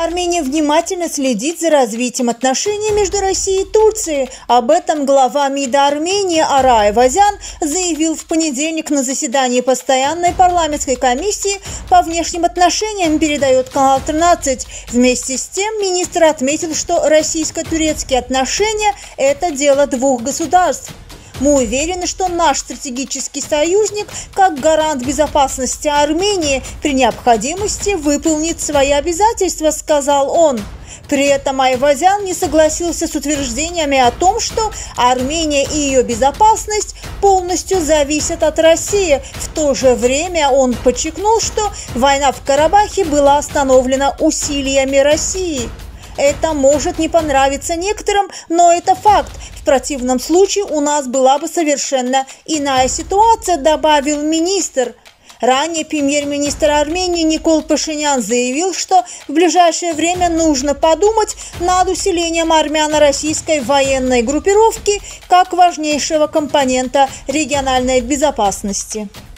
Армения внимательно следит за развитием отношений между Россией и Турцией. Об этом глава МИДа Армении Арай Авазян заявил в понедельник на заседании постоянной парламентской комиссии по внешним отношениям, передает канал 13. Вместе с тем министр отметил, что российско-турецкие отношения – это дело двух государств. Мы уверены, что наш стратегический союзник, как гарант безопасности Армении, при необходимости выполнит свои обязательства, сказал он. При этом Айвазян не согласился с утверждениями о том, что Армения и ее безопасность полностью зависят от России. В то же время он подчеркнул, что война в Карабахе была остановлена усилиями России. Это может не понравиться некоторым, но это факт. В противном случае у нас была бы совершенно иная ситуация, добавил министр. Ранее премьер-министр Армении Никол Пашинян заявил, что в ближайшее время нужно подумать над усилением армяно-российской военной группировки как важнейшего компонента региональной безопасности.